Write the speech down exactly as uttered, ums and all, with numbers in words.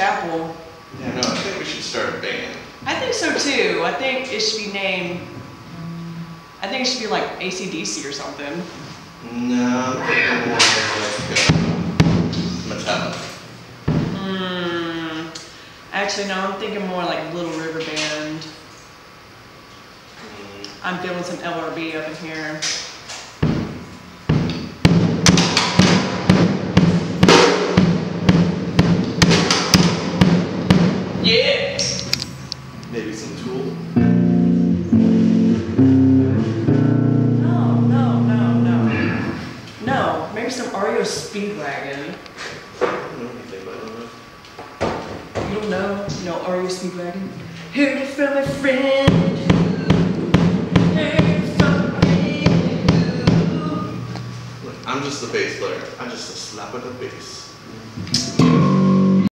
chapel. Yeah, no, I think we should start a band. I think so too. I think it should be named, I think it should be like A C D C or something. No, I'm thinking more like uh, Metallic. Hmm. Actually, no, I'm thinking more like Little River Band. Mm. I'm feeling some L R B up in here. Yeah! Maybe some Tool. No, no, no, no. No, maybe some R E O Speedwagon. I don't know anything about that. You don't know? You know R E O Speedwagon? Heard it from a friend. Heard it from a friend. Look, I'm just the bass player. I just a slap of the bass.